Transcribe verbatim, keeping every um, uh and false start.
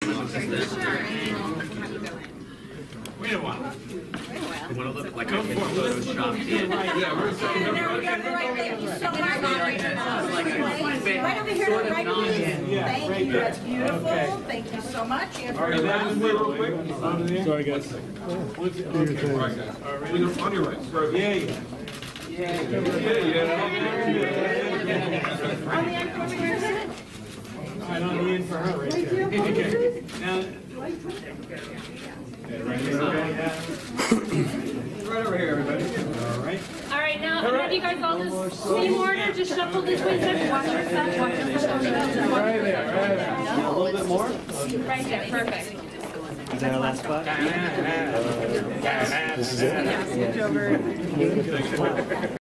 Wait a while. What a look like a Photoshop. Yeah, we're saying There we go. Right, thank you so much. Right over here, right here. Thank you. That's beautiful. Thank you so much. All right, that real quick. Sorry, guys. Okay. All right, guys. On your right. Yeah, yeah. Yeah, yeah. On the end for me, Right on the end for her right there. Okay. Now, right here. Right over here, everybody. All right. All right, now I'm gonna have you guys all just same order, just shuffle this way, step, watch your step, watch your step. Right there, right there. A little bit more. Right there, perfect. Is that our last spot? This is it? Yeah, switch over.